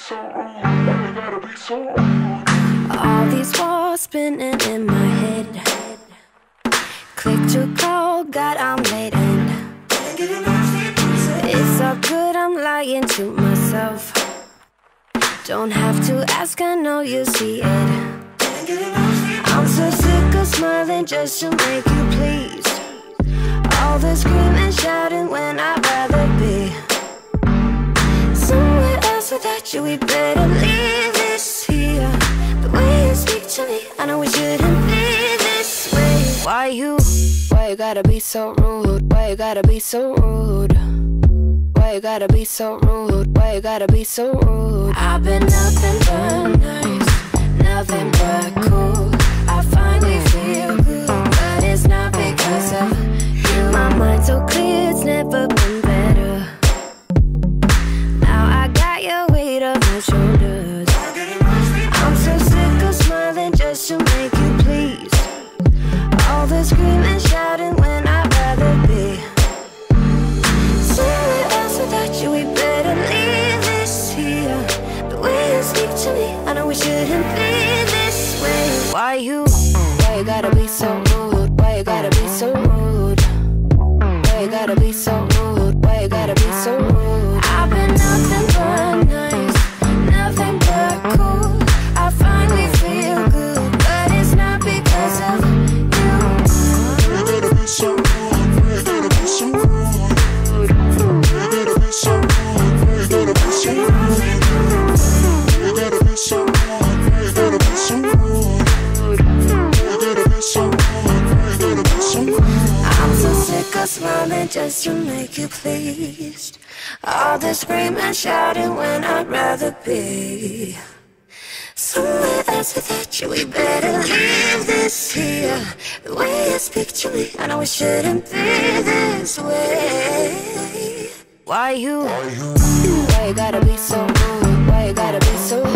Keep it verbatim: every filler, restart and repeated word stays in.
so rude? Why you gotta be so rude? All these walls spinning in my head. Click to call, God, I'm late and it's all good, I'm lying to myself. Don't have to ask, I know you see it. I'm so sick of smiling just to make you pleased. All the screaming, shouting when I'd rather be somewhere else without you. We better leave this here. The way you speak to me, I know we shouldn't be this way. Why you, why you gotta be so rude? Why you gotta be so rude? Why you gotta be so rude? Why you gotta be so rude? I've been nothing but nice, nothing but cool. I finally feel good, but it's not because of you. My mind's so clear, it's never been better. Now I got your weight on my shoulders. I'm so sick of smiling just to make you pleased. All the screaming, shouting when I'd rather be somewhere else without you. We better leave this here. The way you speak to me, I know we shouldn't be this way. Why you, why you gotta be so rude? Why you gotta be so rude? Why you gotta be so rude? Why you gotta be so rude? I've been nothing but nice, nothing but cool. I finally feel good, but it's not because of you. You gotta be so rude. You gotta be so rude. You gotta be so rude. You gotta be so rude. You gotta be so rude. You gotta be so rude. You gotta be so rude. You gotta be so rude. I'm so sick of smiling just to make you pleased. All the screaming, shouting when I'd rather be somewhere else without you. We better leave this here. The way you speak to me, I know we shouldn't be this way. Why you, why you gotta be so rude? Why you gotta be so rude?